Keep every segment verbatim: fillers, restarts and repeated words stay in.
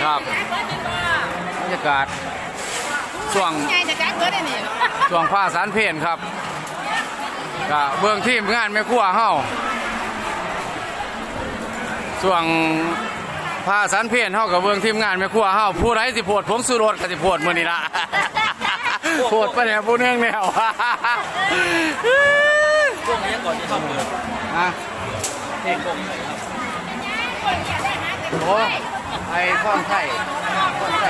ครับบรรยากาศช่วงช่วงผ้าสารเพลนครับกับเบื้องทีมงานแม่ครัวเฮาช่วงผ้าสารเพลนเฮากับเบื้องทีมงานแม่ครัวเฮาผู้ใดสิโพดผงสุรสก็สิโพดมื้อนี้ล่ะโพดไปเนี่ยผู้เนื่องแนวช่วงนี้ก่อนที่เข้าเมืองอ่ะเพลงวงไหนครับโอ้ไอ้ข้อนไข่ข้อนไข่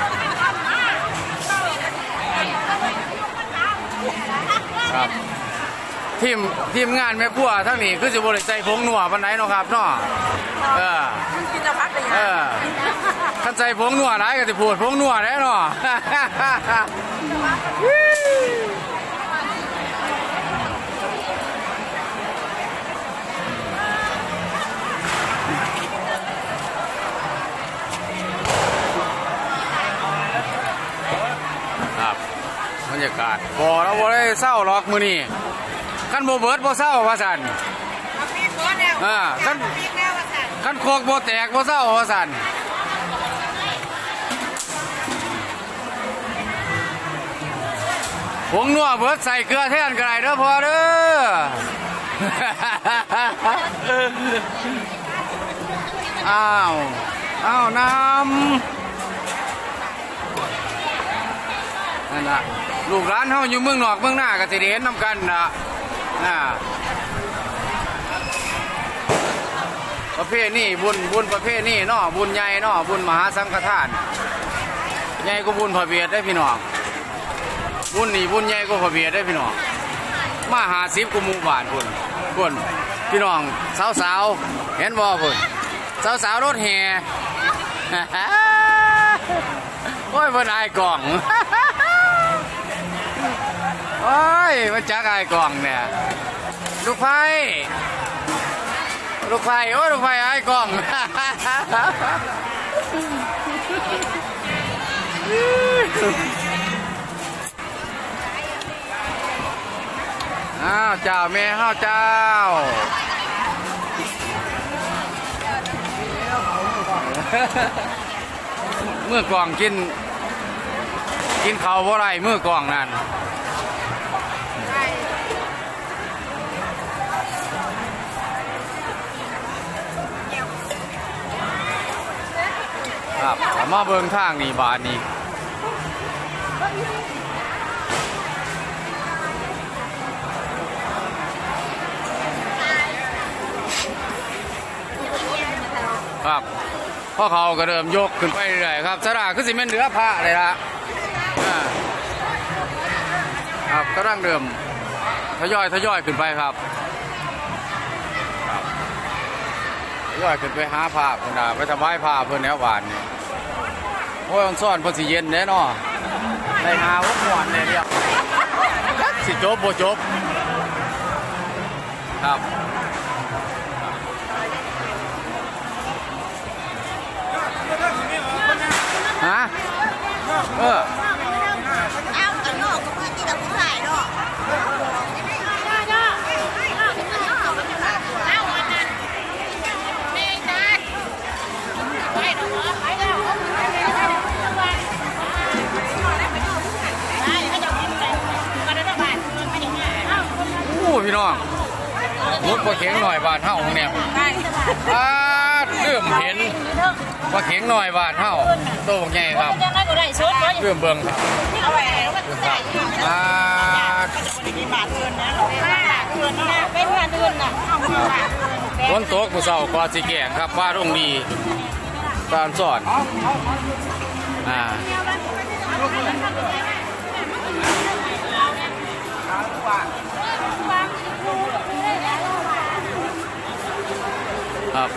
ครับทีมทีมงานแม่ครัวทั้งนี้คือสิบริใส่ผงนัวปานไหนเนาะครับเนาะเออเออท่านใส่ผงนัวไหนก็จะพูดผงนัวแล้วเนาะบรรยากาศพอเราบ่ได้เศร้าหรอกมื้อนี้ขั้นโบเบิร์ดโบเศร้าว่าสันอ่าขั้นขั้นโคกโบแตกโบเศร้าว่าสันผงนัวเบิร์ดใส่เกลือแทนก็ได้เด้อพอเด้ออ้าวอ้าวน้ำนั่นละลูกร้านเฮาอยู่เมืองนอกเมืองหน้าก็สิได้เห็นนำกันนะน่ะประเภทนี้บุญบุญประเภทนี้เนาะบุญใหญ่เนาะบุญมหาสังฆทานใหญ่ก็บุญพระเบียดได้พี่น้องบุญนี่บุญใหญ่ก็พระเบียดได้พี่น้องมาหาสิบกุมูบาทบุญบุญพี่น้องสาวสาวเห็นบ่บุญสาวสาวรถแห่โอ้ยบนไอ้กล่องโอ้ยมันจักไอ้กล่องเนี่ยลูกไฟลูกไฟโอ้ยลูกไฟไอ้กล่องอ้าวเจ้าแม่ข้าวเจ้าเมื่อกล่องกินกินเขาเพราะอะไรเมื่อกล่องนั่นครับมาเบิ่งทางนี่บานนี่ครับพ่อเขาก็เริ่มยกขึ้นไปเรื่อยครับสระคือสิเมนเหลือผ้าเลยละครับก็ร่างเดิมทยอยทยอยขึ้นไปครับทยอยขึ้นไปหาผ้าเพื่อนไปทำไมผ้าเพื่อนแนวหวานนี่โอ้ยซ่อนพอสิเย็นแน่นอนในหาวัดหวานเนี่ยเดียวสิจบโบจบครับฮะเออเอากันนอกก็มาที่เราผู้ชายเนาะพี่น้องมุดปลาเข็งหน่อยบาทเท่าของเนี่ยอ่าเริ่มเห็นปลาเข็งหน่อยบาทเท่าโตใหญ่ครับเริ่มเบิ่งครับอ่าฝนตกผู้เศร้าก็สิแก่ครับว่าตรงนี้การสอนอ่าครับ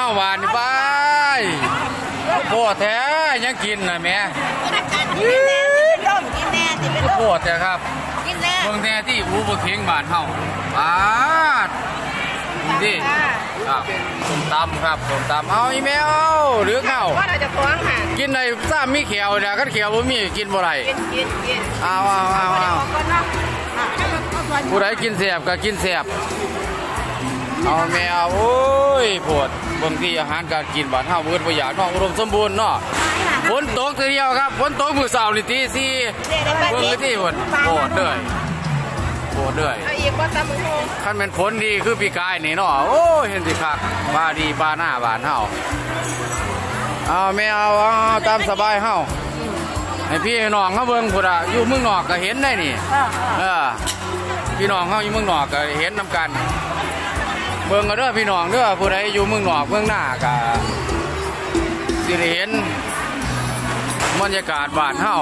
าหวานไปโคตรแท้ยังกินนะแม่กินแน่ต้มกินแน่ติเป็นโคตรแท้ครับกินแน่เมืองแท้ที่บูบเคียงบ้านเฮาปาดนี่ครับส้มตำครับส้มตำเอาอีแมวหรือเข้าว่าเราจะฟ้องค่ะกินในซ้ำมีเขียวเนี่ยกันเขียวบ่มีกินบ่ไรกินกินกินเอาเอาเอาเอาก็เนาะผู้ใดกินแสบก็กินแสบเอาแมวโอ้ยปวดบางทีอาหารการกินบ้านเฮาเบิดบ่อยากเนาะอุดมสมบูรณ์เนาะฝนตกทีเดียวครับฝนตกมื้อเช้านี่ตีสี่เบิ่งที่ฝนโอ้เด้อยโอ้เด้อยเอาอีกว่าตามมือโฮคันเป็นฝนดีคือปีกายนี่เนาะโอ้ยเห็นสิคักบ้าดีบ้าหน้าบ้านเฮาเอาแมวเอาตามสบายเฮาให้พี่น้องเขาเบิ่งพุ่นอ่ะอยู่เมืองนอกก็เห็นได้นี่เออพี่น้องเขาอยู่เมืองนอกก็เห็นนำกันเบิ่งกันเด้อพี่น้องเด้อผู้ใดอยู่เมืองนอกเมืองหน้าก็สิได้เห็นบรรยากาศบ้านเฮา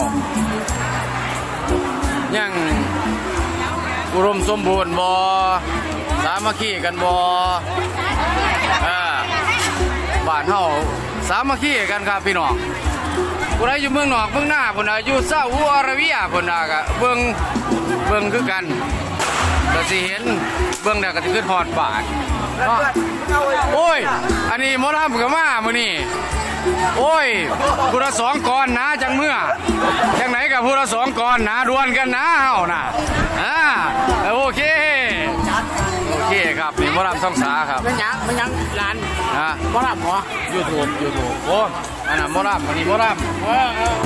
ยังอุดมสมบูรณ์บ่สามัคคีกันบ่เออบ้านเฮาสามัคคีกันครับพี่น้องผู้ใดอยู่เมืองนอกเมืองหน้าพุ่นน่ะอยู่ซาอุอาระเบียพุ่นน่ะก็เบิ่งเบิ่งคือกันก็สิเห็นเบิ่งแล้วก็สิขึ้นฮอดบ้านเนาะโอ้ยอันนี้หมอลำก็มามื้อนี้โอ้ยผู้ละสองก้อนนะจังเมื่อจังไหนกับผู้ละสองก้อนนะดวลกันนะเฮาน่ะอ่าโอเคโอเคครับนี่หมอลำสองสาครับมันยังมันยังร้านฮะบ่รับหรอยูทูบยูทูบโอ้อันนั้นหมอลำอันนี้หมอลำเออเออ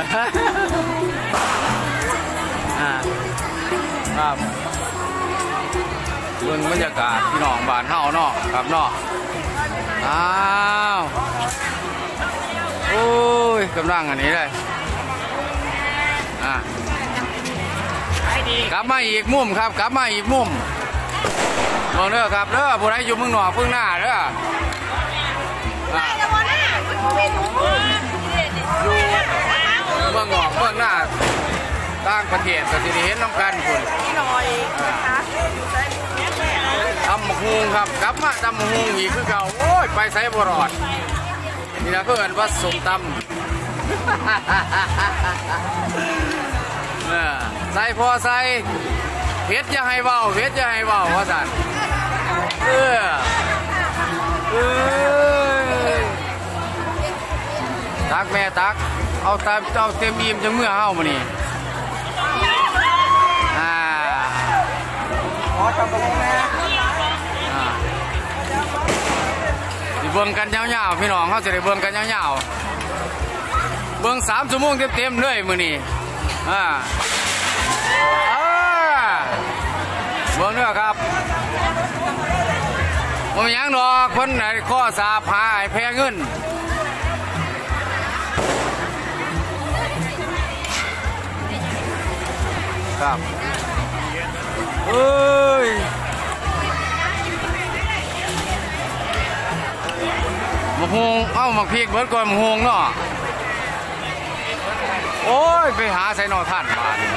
อ่าครับเบิ่งบรรยากาศพี่น้องบ้านเฮาเนาะครับเนาะอ้าวโอ้ยกำลังอันนี้เลยอ่ะกลับมาอีกมุมครับกลับมาอีกมุมมองเด้อครับเด้อผู้ใดอยู่เมืองนอกเมืองหน้าเด้ออ่ะอยู่เมืองนอกเมืองหน้าต่างประเทศก็สิได้เห็นน้ำกันคุณหน่อยนะคะตำมะฮุงครับกลับมาตำมะฮุงอีกคือเก่าโอ้ยไปไสบ่รอดนี่นะเพื่อนว่าสมตำ เนี่ยใส่พอใส่เพชรจะให้เบาเพชรจะให้เบาว่าสันเออเออตักแม่ตักเอาตามเอาเต็มอิ่มจังเมื่อเฮามานี่อ่าขอทำบุญนะอ่าสิเบิ่งกันยาวๆพี่น้องเขาจะได้เบิ่งกันยาวๆเบิ่งสามชั่วโมงเต็มๆเลยมื้อนี้อ่าอ่าเบิ่งเด้อครับบ่มีหยังดอกเพิ่นให้ข้อสาพาให้แพ้เงินครับเอ้ยมะฮงเอ้ามะพริกเบิดก่อนมะฮงเนาะโอ้ยไปหาใส่นอท่านบาด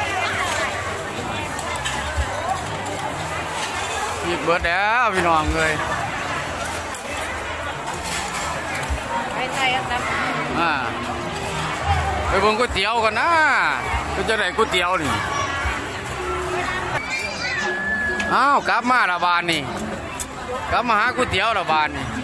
พริกเบิดแล้วพี่น้องเลยไปไทยครับอ่าไปเบิ่งก๋วยเตี๋ยวกันนะก็จะได้ก๋วยเตี๋ยวนี่อ้าวกลับมาละบานนี่กลับมาหาก๋วยเตี๋ยวละบานนี่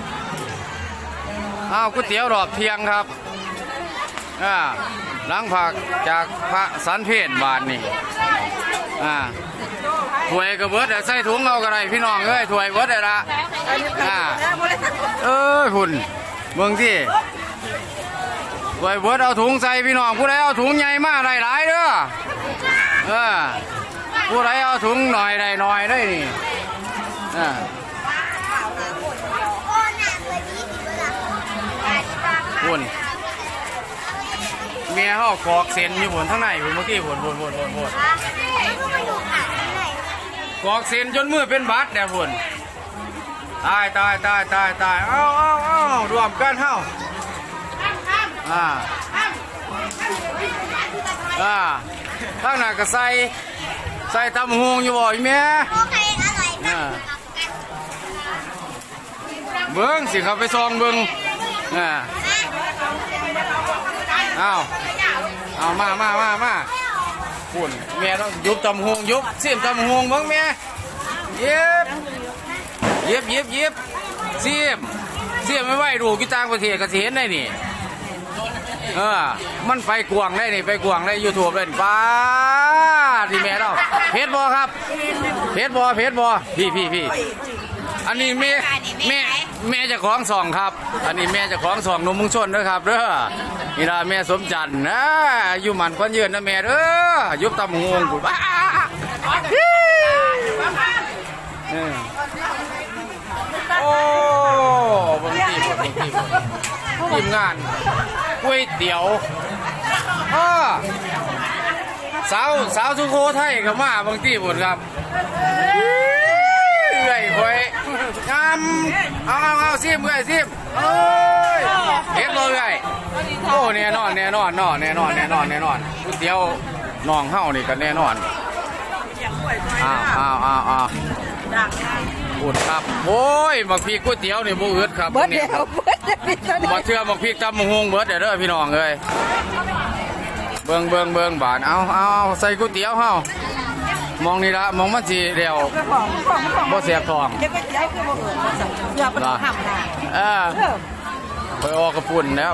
อ้าวก๋วยเตี๋ยวรอบเที่ยงครับอ่าหลังผักจากพระสันเพชรบานนี่อ่าถ้วยกระเบิดใส่ถุงเอากระไรพี่น้องเอ้ยถ้วยเบิดได้ละอ่าเอ้ยคุณเมืองที่ถ้วยเบิดเอาถุงใส่พี่น้องผู้ใดเอาถุงใหญ่มากได้หลายเด้อเออผู้ใดเอาถุงหน่อยได้หน่อยได้นี่อ่าคุณเมียเขากอกเส้นอยู่บนทั้งในอยู่เมื่อกี้บนบนบนบนบนกอกเส้นจนมือเป็นบาดเนี่ยบนตายตายตายตายตายเอาเอาเอารวมกันเฮาอ่าอ่าข้างหน้าก็ใส่ใส่ตำหงอยู่บ่อยแม่โอเคอร่อยอ่าเบิ้งสิครับไปซองเบิ้งอ่าเอาเอามามามามาปุ่นแม่ต้องยุบตำหงยุบเสียมตำหงเบิ้งแม่เย็บเย็บเย็บเย็บเสียมเสียมไม่ไหวดูกีตาร์ประเทศกระเสียนได้นี่เออมันไปกวางได้นี่ไปกวางได้ยูทูบเป็นป้าที่แม่เราเพชรบอครับเพชรบอเพชรบอพี่พี่พี่อันนี้แม่แม่แม่จะของสองครับอันนี้แม่จะของสองนมมุงชนด้วยครับเด้อนี่ละแม่สมจันทร์นะอยู่หมันควันยืนนะแม่เด้อยุบตำหงกูบ้าโอ้บางทีบางทีทีมงานก๋วยเตี๋ยวสาวสาวสุโขทัยกับมาบางทีหมดครับเอื่อยหอยงามเอาเอาเอาซิมเอื่อยซิมเอ้ยเห็นเลยโอ้แน่นอนแน่นอนนอแน่นอนแน่นอนแน่นอนก๋วยเตี๋ยวน้องเฮานี่กันแน่นอนอ้าวอ้าวอ้าวอ้าวพูดครับโอ้ยหมักพริกก๋วยเตี๋ยวนี่บ่อึดครับเบิดเดียวเบิดเดียวมาเชื่อหมักพริกตำมะฮงเบิดเด้อเด้อพี่น้องเลยเบิ่งเบิ่งเบิ่งบานเอาเอาใส่ก๋วยเตี๋ยวเฮามองนี่ละมองมันสิเดียวบ่เสียบทองเดี๋ยวก๋วยเตี๋ยวคือบ่เอิ้นอย่าไปทำนะเออไปออกกระปุ่นแล้ว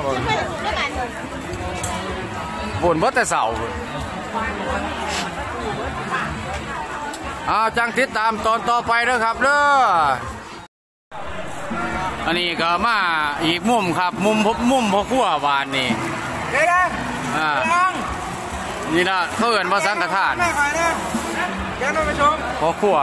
ปุ่นเบิดแต่เสาเอาจังติดตามตอนต่อไปเด้อครับเด้ออันนี้ก็มาอีกมุมครับมุมพบมุมพ่อครัวบานนี่เด้ออ่านี่นะเขาเอิ้นว่าสังฆทานพ่อครัว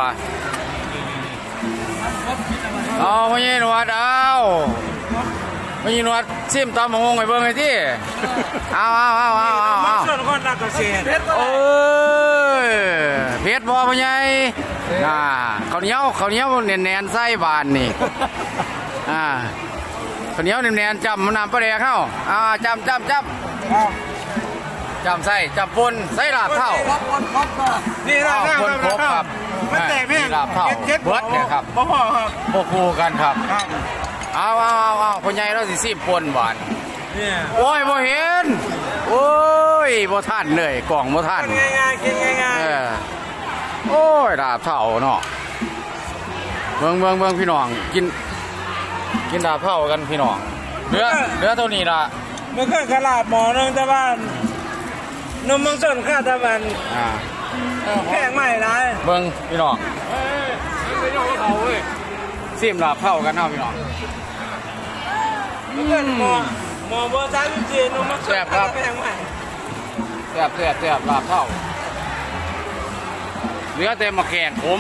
เอาพ่อใหญ่หนวดเอาพ่อใหญ่หนวดซิมตามมงงไปเบิ่งไอ้ที่เอาเอาเอาเอาเอาเอาส่วนคนนักเกษตรโอ้ยเพชรบ่พ่อใหญ่อ่าข้าวเหนียวข้าวเหนียวแน่นๆไส้บานนี่อ่าข้าวเหนียวแน่นๆจำมันน้ำปลาแดกเข้าอ่าจำจำจำจำใส่จำปนใส่ลาบเท่านี่ลาบเท่าคนครบครับมันแตกแม่ลาบเท่าเบิดเนี่ยครับบ่พอครับบ่คู่กันครับเอาเอาเอาเอาพ่อใหญ่เราสิซีบปนบานโอ้ยบ่เห็นโอ้ยบ่ทันเลยกล่องบ่ทันง่ายๆกินง่ายๆโอ้ยลาบเท่าเนาะเบิ่งเบิ่งเบิ่งพี่น้องกินกินลาบเท่ากันพี่น้องเนื้อเนื้อเท่านี้ล่ะเมื่อคืนกระลาบหมอนึงแต่ว่านนมมังสนข้าตะวันอ่าแพงใหม่ไรเบิ่งพี่น้องเฮ้ยพี่น้องเขาเว้ยซีมลาบเท่ากันเนาะพี่น้องเมื่อคืนหมอหมอเบอร์สามสิบสี่นมมังสนข้าแพงใหม่แซ่บแซ่บแซ่บลาบเท่าเนื้อเต็มมาแกงผม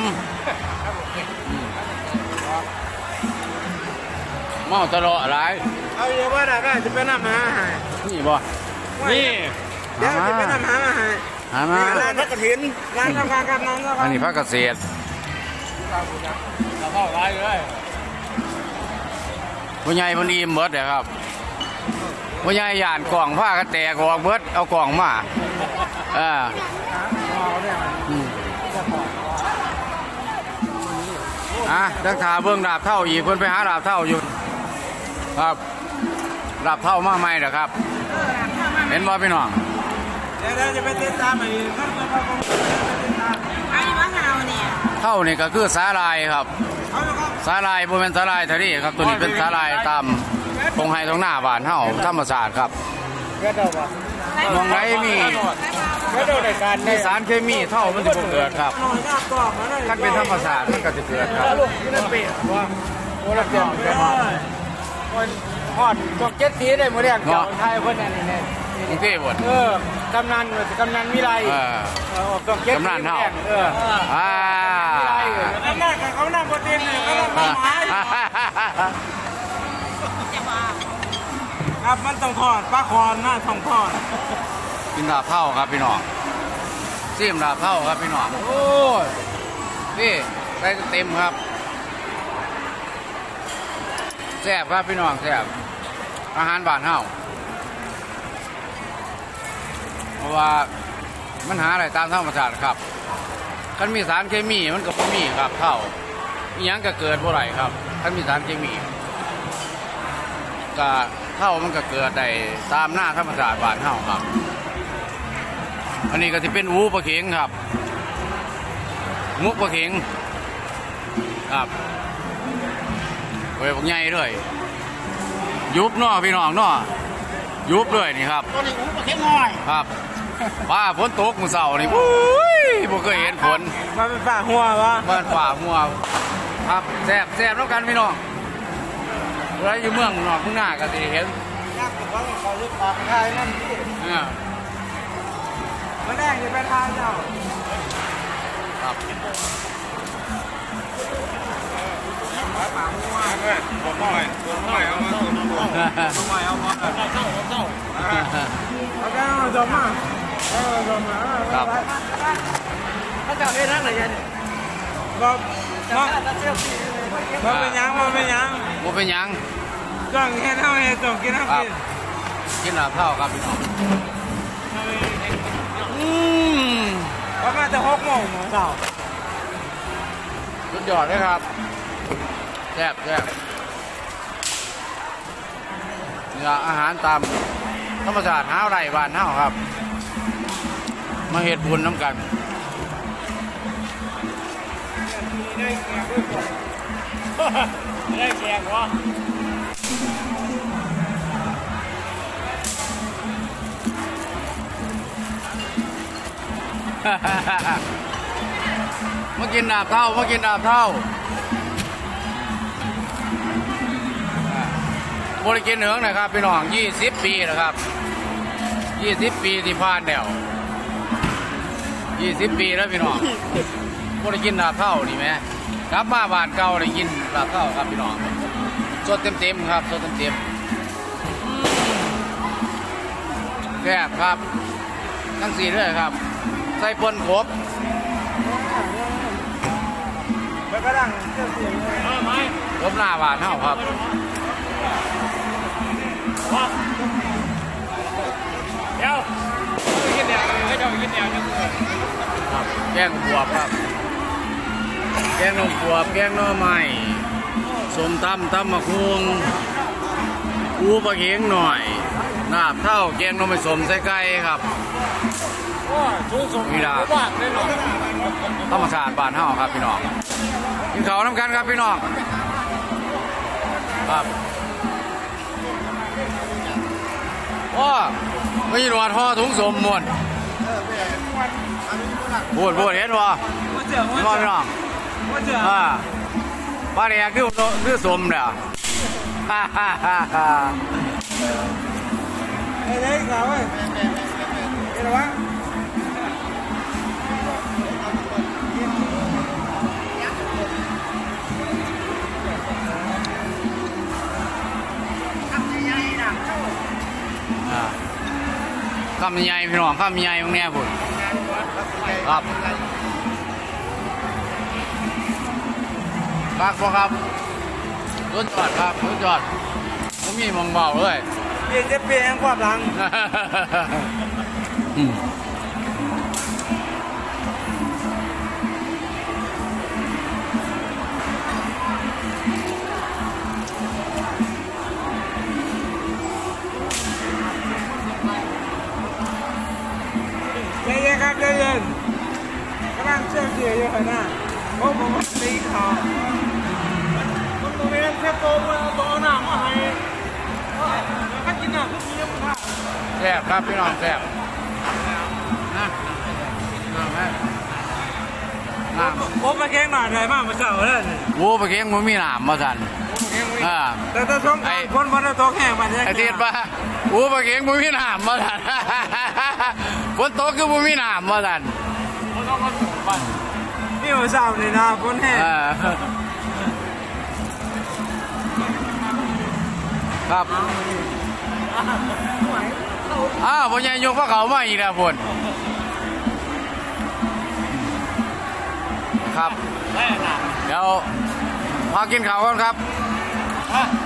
เมาตลอดอะไรเอาเยอะว่าได้จะเป็นน้ำหาหายนี่บ่นี่เดี๋ยวจะเป็นน้ำหาหายหามาร้านพักกระถินร้านทำการกำนันก็อันนี้พักเกษตรเราเข้าร้ายเลยผู้ใหญ่พอดีเบิดเลยครับผู้ใหญ่หยาดกล่องผ้ากระแตกออกเบิดเอากล่องมาอ่าอ่ะดังถาเบื้องดาบเท่าอีกคนไปหาดาบเท่าอยู่ครับดาบเท่ามาใหม่เหรอครับเห็นบ่พี่น้องเดี๋ยวจะไปติดตามอีกไอ้มะนาวเนี่ยเท่านี่ก็คือสาลายครับสาลายโมเมนสาลายทะเลครับตัวนี้เป็นสาลายตามตรงไฮตรงหน้าบ้านเท่าธรรมศาสตร์ครับมองไหนมีมีสารเคมีเท่ามันจะเกิดครับถ้าเป็นธรรมศาสตร์มันก็จะเกิดครับโอ้ระเบียบฮอดจกเจ็ดสีได้หมดเรียกเจ้าไทยคนนี้นี่กรุงเทพหมดเออกำนันกำนันวิไลเออกำนันเท่าเอออ่าอำนาจเขาหน้าโปรตีนเนี่ยเขาต้องมาหาครับมันต้องทอดปลาคอนหน้าต้องทอดกินดาบเท่าครับพี่น้องซีมดาบเท่าครับพี่น้องโอ้ยนี่ได้เต็มครับแซ่บครับพี่น้องแซ่บอาหารบ้านเฮาเพราะว่ามันหาอะไรตามธรรมชาติครับถ้ามีสารเคมีมันก็ไม่มีครับเท่าอีหยังก็เกิดบ่ไรครับถ้ามีสารเคมีก็เท่ามันก็เกิดได้ตามหน้าธรรมชาติบ้านเฮาครับอันนี้ก็จะเป็นอูปลาเข็งครับมุกปลาเข็งครับเว้ยพวกใหญ่ด้วยยุบเนาะพี่น้องเนาะยุบด้วยนี่ครับตัวนี้อู้ปลาเข็งน้อยครับป้าฝนตกมื้อเช้านี่อุ้ยบ่เคยเห็นฝนมาเป็นฝ่าหัววะบ้านฝ่าหัวครับแซ่บแซ่บแล้วกันพี่น้องเวลาอยู่เมืองนอกข้างหน้าก็สิเห็นยากแต่ว่าเขาลึกปากไทยนั่นที่เนี่ยมาแรกจะไปทานเจ้าครับปากหัวด้วยตัวน้อยตัวน้อยเอามาตัวน้อยตัวน้อยเอามาเข้าเข้าเข้าเอาแก้วจอมมาเอาจอมมาครับเขาจับได้ทั้งเลยยันบอกบอกบอกเป็นยังบอกเป็นยังบ่เป็นหยังจ้องแค่เท่าไหร่จ้องกินน้ำครับกินกินลาบเท่าครับพี่น้องอืมประมาณจะหกโมงเช้าสุดยอดเลยครับแซ่บแซ่บเนี่ยอาหารตามธรรมชาติหาไรบ้านเฮาครับมาเฮ็ดบุญน้ำกันได้แขกด้วยก่อนได้แขกวะมากินอาบเท่ามากินอาบเท่าบริกินเหนืองนะครับพี่น้องยี่สิบปีนะครับยี่สิบปีที่ผ่านแล้วยี่สิบปีแล้วพี่น้องบริกินอาบเท่านี่ไหมกลับมาบ้านเก่าได้กินอาบเท่าครับพี่น้องสดเต็มๆครับสดเต็มๆแซ่บครับทั้งสี่ด้วยครับใส่ปนครบแล้วก็ดังเสียงเสียงเลยรบหน้าบ้านเฮาครับเดี๋ยวกินแดงไม่ต้องกินแดงนะครับแกงบวบครับแกงนมบวบแกงหน่อไม้สมตำตำมะคุงอูปลาเข็งหน่อยลาบเท่าแกงหน่อไม้สมใส่ไก่ครับว่าชูสมว่างได้หรอธรรมชาติบ้านเฮาครับพี่น้องกินข้าวน้ำกันครับพี่น้องครับว้าไม่ยินว่าท่อถุงสมมวนปวดปวดเห็นวะว่าเจอพี่น้องพี่น้องว่าเจออ่าป้าแดกคือคือสมเด้อฮ่าฮ่าฮ่าฮ่าไอ้เด็กสาวเว้ยเห็นหรอวะอ่าคำใหญ่พี่น้องคำใหญ่ตรงเนี้ยพุ่นครับปักบ่ครับรถจอดครับรถจอดผมมีมองเบาเลยเปลี่ยนจะเปลี่ยนความหลังอืมใจเย็นครับใจเย็นกำลังเชื่อเสียอยู่ข้างหน้าเพราะผมตีเขาผมตรงนี้แค่โตมาโตหน้ามาให้ถ้ากินหน้าทุกทีมันพลาดแซ่บครับพี่น้องแซ่บนะน้ำไหมน้ำผมมาแข่งหน่อยเลยมากมาเจ้าเลยวัวปลาเค็งมันมีหนามมาสันอ่าแต่ถ้าช่วงคนวันละโตแข่งมันจะไอเทียนปะวัวปลาเค็งมันมีหนามมาสัน ฝนตกคือมันมีหนามมาสันนี่มาเช้านี่นะคนแห่อ่าครับอ้าวพ่อใหญ่ยกพระเขามาอีกแล้วพุ่นครับเดี๋ยวพากินข้าวก่อนครับ